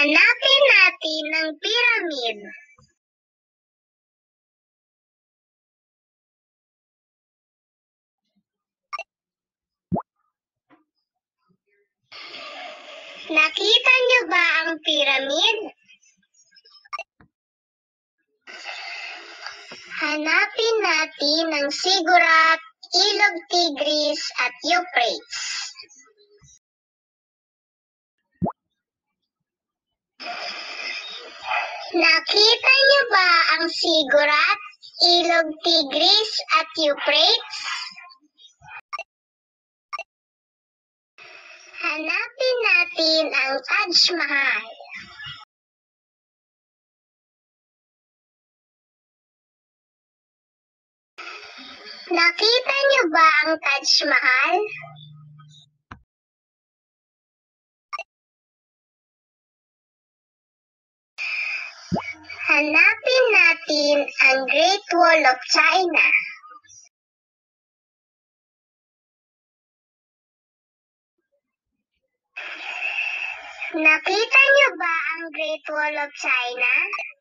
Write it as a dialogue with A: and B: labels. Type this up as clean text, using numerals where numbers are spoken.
A: Hanapin natin ang pyramid. Nakita niyo ba ang pyramid? Hanapin natin ang Ziggurat, Ilog Tigris at Euphrates. Nakita niyo ba ang Ziggurat, Ilog Tigris at Euphrates? Hanapin natin ang Taj Mahal. Nakita niyo ba ang Taj Mahal? Hanapin natin ang Great Wall of China. Nakita niyo ba ang Great Wall of China?